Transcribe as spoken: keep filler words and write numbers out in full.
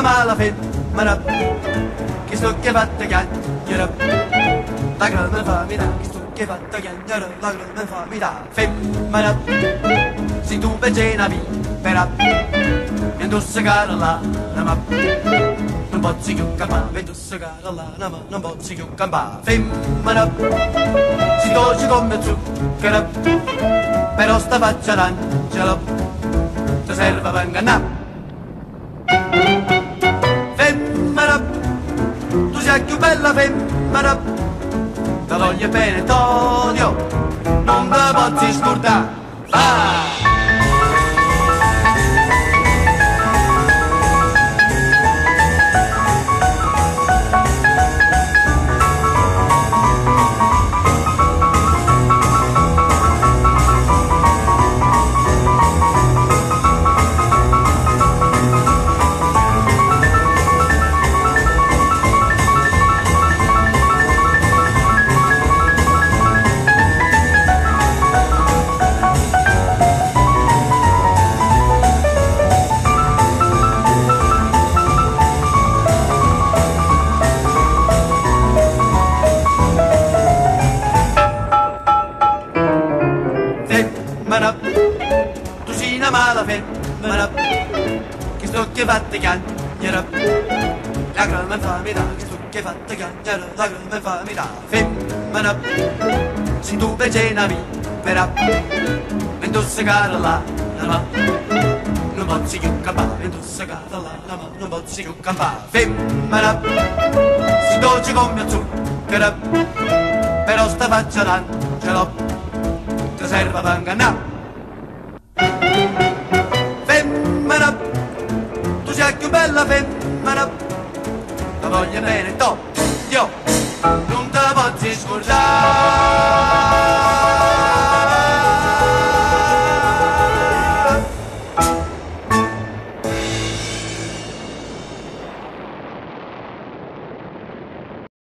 mala femmina che sto che fatta chiacchiera, la grande famiglia che sto che fatta chiacchiera, la grande famiglia femmina. Se tu invece una vipera e tu sei cara là, ma non posso più campare, e tu sei cara là, ma non posso più campare femmina. Si dolce come zucchero, però sta faccia d'angelo ti serve per ingannare. Femmina, tu sei più bella femmina, ti voglio bene t'odio, non te posso scordare. Vai! Tu sei una mala femmina che sto che fatta chiacchiera, la grande famiglia che sto che fatta chiacchiera, la grande famiglia femmina. Se tu invece una vipera e tu sei cara là, ma non posso più campare, e tu sei cara là, ma non posso più campare femmina. Si dolce come zucchero, però sta faccia d'angelo ti serve per ingannare. Femmina, tu sei più bella femmina, ti voglio bene t'odio, non te posso scordare.